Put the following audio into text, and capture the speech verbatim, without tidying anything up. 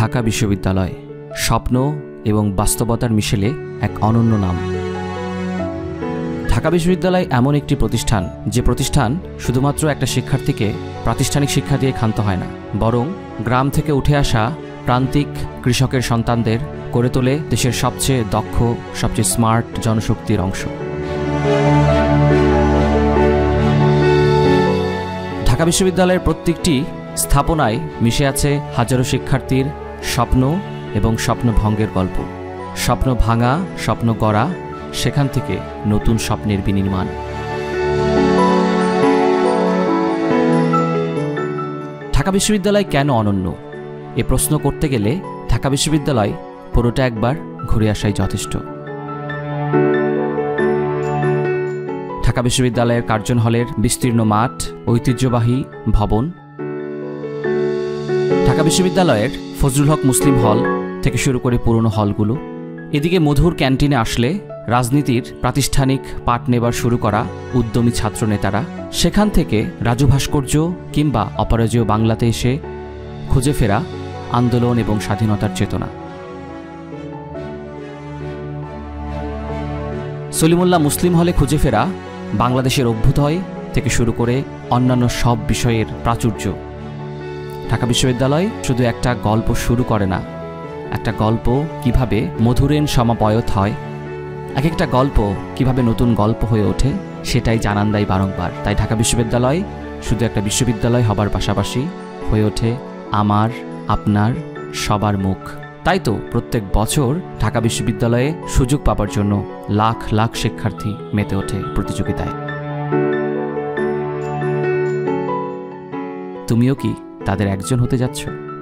ঢাকা বিশ্ববিদ্যালয় স্বপ্ন এবং বাস্তবতার মিশেলে এক অনন্য নাম। ঢাকা বিশ্ববিদ্যালয় এমন একটি প্রতিষ্ঠান যে প্রতিষ্ঠান শুধুমাত্র একটা শিক্ষার্থীকে প্রাতিষ্ঠানিক শিক্ষা দিয়ে ক্ষান্ত হয় না, বরং গ্রাম থেকে উঠে আসা প্রান্তিক কৃষকের সন্তানদের করে তোলে দেশের সবচেয়ে দক্ষ, সবচেয়ে স্মার্ট জনশক্তির অংশ। ঢাকা বিশ্ববিদ্যালয়ের প্রত্যেকটি স্থাপনায় মিশে আছে হাজারো শিক্ষার্থীর স্বপ্ন এবং স্বপ্ন ভঙ্গের গল্প। স্বপ্ন ভাঙা, স্বপ্ন গড়া, সেখান থেকে নতুন স্বপ্নের বিনির্মাণ। ঢাকা বিশ্ববিদ্যালয় কেন অনন্য এ প্রশ্ন করতে গেলে ঢাকা বিশ্ববিদ্যালয় পুরোটা একবার ঘুরে আসাই যথেষ্ট। ঢাকা বিশ্ববিদ্যালয়ের কার্জন হলের বিস্তীর্ণ মাঠ, ঐতিহ্যবাহী ভবন, ঢাকা বিশ্ববিদ্যালয়ের ফজলুল হক মুসলিম হল থেকে শুরু করে পুরনো হলগুলো, এদিকে মধুর ক্যান্টিনে আসলে রাজনীতির প্রাতিষ্ঠানিক পাঠ নেবার শুরু করা উদ্যমী ছাত্রনেতারা, সেখান থেকে রাজু ভাস্কর্য কিংবা অপরাজেয় বাংলাতে এসে খুঁজে ফেরা আন্দোলন এবং স্বাধীনতার চেতনা। সলিমুল্লাহ মুসলিম হলে খুঁজে ফেরা বাংলাদেশের অভ্যুদয় থেকে শুরু করে অন্যান্য সব বিষয়ের প্রাচুর্য। ঢাকা বিশ্ববিদ্যালয় শুধু একটা গল্প শুরু করে না, একটা গল্প কিভাবে মধুরেণ সমাপয়ত হয়, এক একটা গল্প কিভাবে নতুন গল্প হয়ে ওঠে, সেটাই জানান দেয় বারংবার। তাই ঢাকা বিশ্ববিদ্যালয় শুধু একটা বিশ্ববিদ্যালয় হবার পাশাপাশি হয়ে ওঠে আমার, আপনার, সবার মুখ। তাই তো প্রত্যেক বছর ঢাকা বিশ্ববিদ্যালয়ে সুযোগ পাবার জন্য লাখ লাখ শিক্ষার্থী মেতে ওঠে প্রতিযোগিতায়। তুমিও কি তাদের একজন হতে যাচ্ছ?